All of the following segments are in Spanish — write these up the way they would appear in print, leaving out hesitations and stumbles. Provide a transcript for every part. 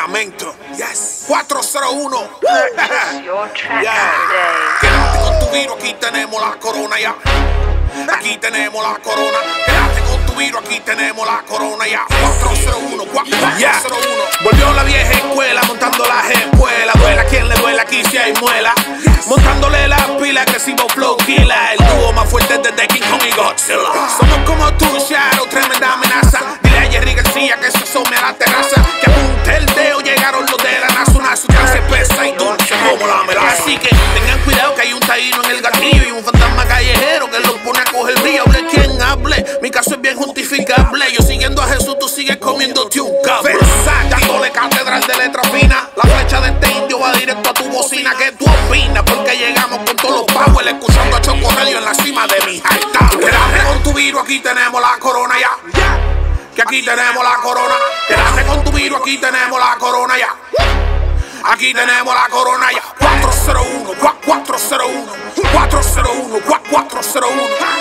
Sacramento. Yes. 401. Your track Yeah. today. Quédate con tu virus, aquí tenemos la corona ya. Aquí tenemos la corona. Quédate con tu virus, aquí tenemos la corona ya. 401, 401. Volvió la vieja escuela montando las espuelas. Duela quien le duela, aquí si hay muela. Montándole las pilas, agresivo flow killer. El dúo más fuerte desde King Kong y Godzilla. Somos como tu Shadow, tremenda amenaza. Dile a Jerry García que se asome a la terraza. Que apunte el dedo, llegaron los de la NASA. Una sustancia espesa y dulce como la melaza. Así que tengan cuidado que hay un taíno en el gatillo y un fantasma callejero que los pone a coger brillo. Hable quien hable, mi caso es bien justificable. Yo siguiendo a Jesús, tú sigues comiéndote un cable. Dándole catedral de letra fina. La flecha de este indio va directo a tu bocina. ¿Qué tú opinas? Porque llegamos con todos los powers, escuchando a Choco Radio en la cima de mi high tower. Quédate con tu virus, aquí tenemos la corona ya. Que aquí tenemos la corona. Quédate con tu virus, aquí tenemos la corona ya. Aquí tenemos la corona ya. 401, 401, 401, 401,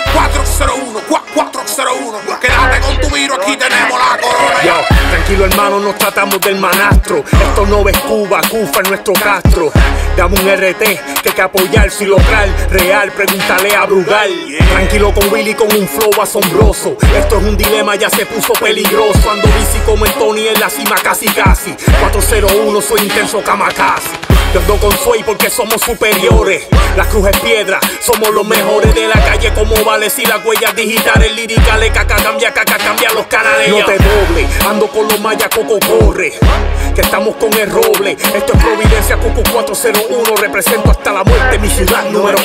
401, 401. Quédate con tu virus, aquí tenemos la corona ya. Tranquilo hermano, nos tratamos del manastro. Esto no es Cuba, Cufa es nuestro Castro. Dame un RT que hay que apoyar si local, real, pregúntale a Brugal. Tranquilo con Willy con un flow asombroso. Esto es un dilema, ya se puso peligroso. Ando bici como en Tony en la cima casi casi. 401, soy intenso kamikaze. Yo ando con Sway porque somos superiores. La cruz es piedra, somos los mejores de la calle. Como vale si las huellas digitales liricales. Caca cambia los canales. No te doble, ando con los mayas, Coco corre. Que estamos con el roble. Esto es Providencia, Coco 401. Represento hasta la muerte, mi ciudad número 1.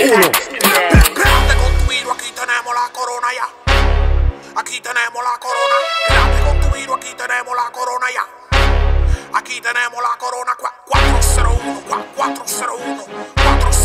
Quédate con tu virus, aquí tenemos la corona ya. Aquí tenemos la corona. Quédate con tu virus, aquí tenemos la corona ya. Aquí tenemos la corona. 401, 401, 401.